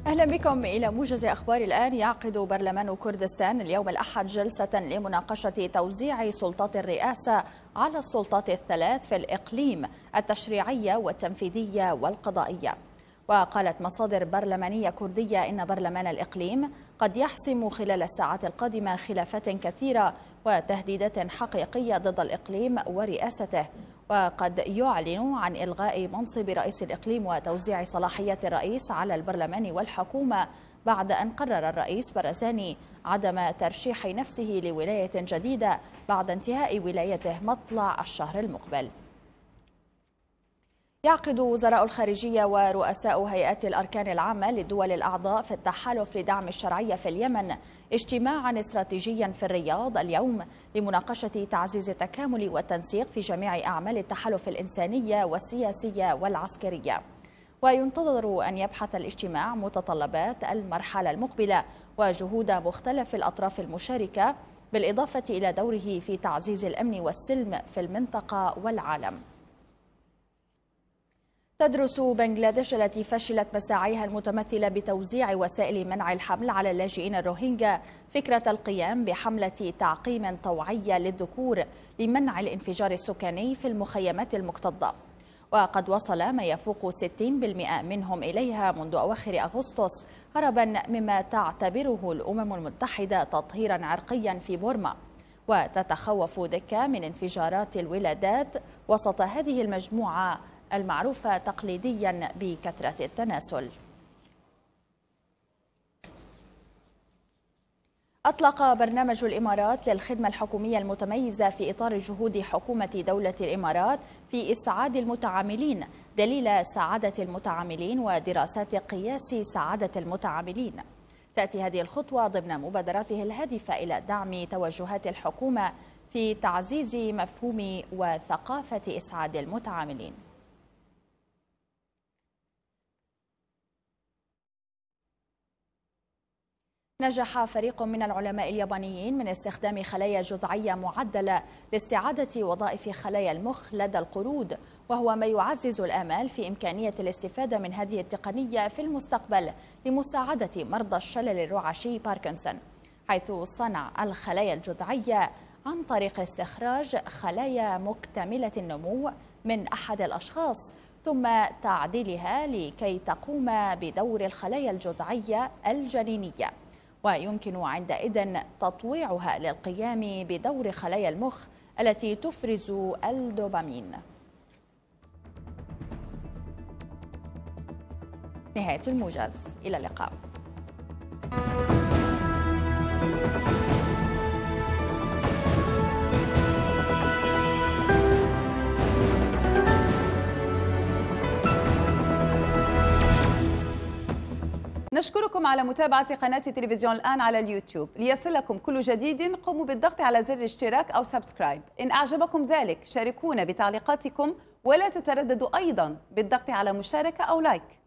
أهلا بكم إلى موجز أخبار الآن. يعقد برلمان كردستان اليوم الأحد جلسة لمناقشة توزيع سلطات الرئاسة على السلطات الثلاث في الإقليم التشريعية والتنفيذية والقضائية. وقالت مصادر برلمانية كردية إن برلمان الإقليم قد يحسم خلال الساعات القادمة خلافات كثيرة وتهديدات حقيقية ضد الإقليم ورئاسته، وقد يعلن عن إلغاء منصب رئيس الإقليم وتوزيع صلاحيات الرئيس على البرلمان والحكومة بعد أن قرر الرئيس برزاني عدم ترشيح نفسه لولاية جديدة بعد انتهاء ولايته مطلع الشهر المقبل. يعقد وزراء الخارجية ورؤساء هيئات الأركان العامة للدول الأعضاء في التحالف لدعم الشرعية في اليمن اجتماعا استراتيجيا في الرياض اليوم لمناقشة تعزيز التكامل والتنسيق في جميع أعمال التحالف الإنسانية والسياسية والعسكرية. وينتظر أن يبحث الاجتماع متطلبات المرحلة المقبلة وجهود مختلف الأطراف المشاركة، بالإضافة إلى دوره في تعزيز الأمن والسلم في المنطقة والعالم. تدرس بنغلاديش التي فشلت مساعيها المتمثلة بتوزيع وسائل منع الحمل على اللاجئين الروهينجا فكرة القيام بحملة تعقيم طوعية للذكور لمنع الانفجار السكاني في المخيمات المكتظة، وقد وصل ما يفوق 60% منهم إليها منذ أواخر أغسطس هربا مما تعتبره الأمم المتحدة تطهيرا عرقيا في بورما، وتتخوف دكة من انفجارات الولادات وسط هذه المجموعة المعروفة تقليديا بكثرة التناسل. أطلق برنامج الإمارات للخدمة الحكومية المتميزة في إطار جهود حكومة دولة الإمارات في إسعاد المتعاملين دليل سعادة المتعاملين ودراسات قياس سعادة المتعاملين. تأتي هذه الخطوة ضمن مبادراته الهادفة إلى دعم توجهات الحكومة في تعزيز مفهوم وثقافة إسعاد المتعاملين. نجح فريق من العلماء اليابانيين من استخدام خلايا جذعية معدلة لاستعادة وظائف خلايا المخ لدى القرود، وهو ما يعزز الآمال في إمكانية الاستفادة من هذه التقنية في المستقبل لمساعدة مرضى الشلل الرعاشي باركنسون، حيث صنع الخلايا الجذعية عن طريق استخراج خلايا مكتملة النمو من أحد الأشخاص ثم تعديلها لكي تقوم بدور الخلايا الجذعية الجنينية، ويمكن عندئذ تطويعها للقيام بدور خلايا المخ التي تفرز الدوبامين. نهاية الموجز، إلى اللقاء. نشكركم على متابعة قناة تلفزيون الآن على اليوتيوب. ليصلكم كل جديد قوموا بالضغط على زر الاشتراك أو سبسكرايب. إن أعجبكم ذلك شاركونا بتعليقاتكم، ولا تترددوا أيضا بالضغط على مشاركة أو لايك.